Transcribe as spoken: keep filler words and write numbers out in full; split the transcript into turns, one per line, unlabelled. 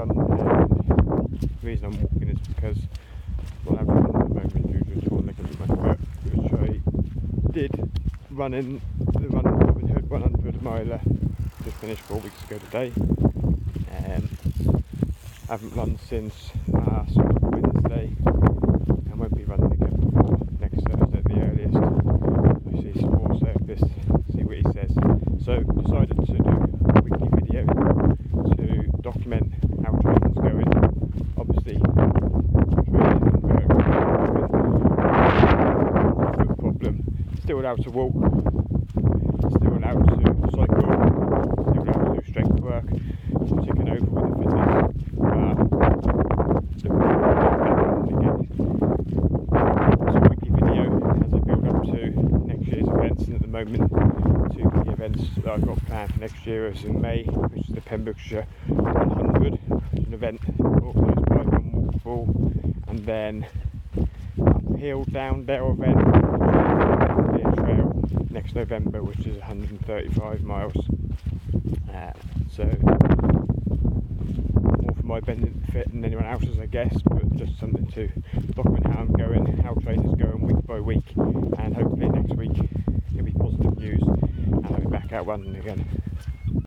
run. And the reason I'm walking is because what I'm running at the moment due to a torn ligament in my foot, which I did run in the run Robin Hood one hundred miler, just finished four weeks ago today. Um, I haven't run since last Wednesday and won't be running again before next Thursday at the earliest. I see Sport Therapist, see what he says. So decided to do a weekly video to document how training's going. Obviously training and work no problem. Still allowed to walk, still allowed to cycle, still allowed to do strength work. I'm taking over with the fitness. And at the moment, two big events that I've got planned for next year is in May, which is the Pembrokeshire one hundred, an event organised by One Walkable, and then Uphill Down Dale event, which is a trail next November, which is one hundred thirty-five miles. Uh, so more for my benefit than anyone else's, I guess, but just something to document how I'm going, how training's going week by week, and hopefully next week it'll be positive news and I'll be back out running again.